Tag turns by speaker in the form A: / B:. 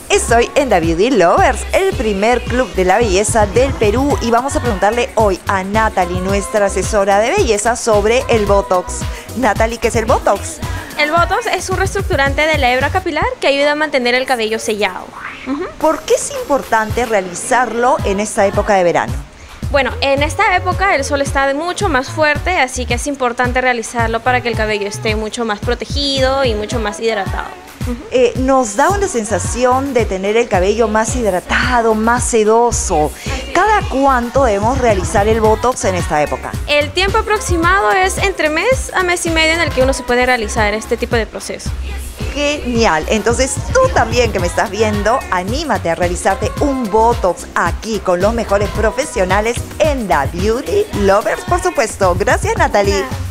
A: Estoy en The Beauty Lovers, el primer club de la belleza del Perú, y vamos a preguntarle hoy a Natalie, nuestra asesora de belleza, sobre el Botox. Natalie, ¿qué es el Botox?
B: El Botox es un reestructurante de la hebra capilar que ayuda a mantener el cabello sellado.
A: ¿Por qué es importante realizarlo en esta época de verano?
B: Bueno, en esta época el sol está mucho más fuerte, así que es importante realizarlo para que el cabello esté mucho más protegido y mucho más hidratado.
A: Nos da una sensación de tener el cabello más hidratado, más sedoso. ¿Cada cuánto debemos realizar el Botox en esta época?
B: El tiempo aproximado es entre mes a mes y medio en el que uno se puede realizar este tipo de proceso.
A: Genial, entonces tú también que me estás viendo, anímate a realizarte un Botox aquí con los mejores profesionales en The Beauty Lovers, por supuesto. Gracias, Natalie.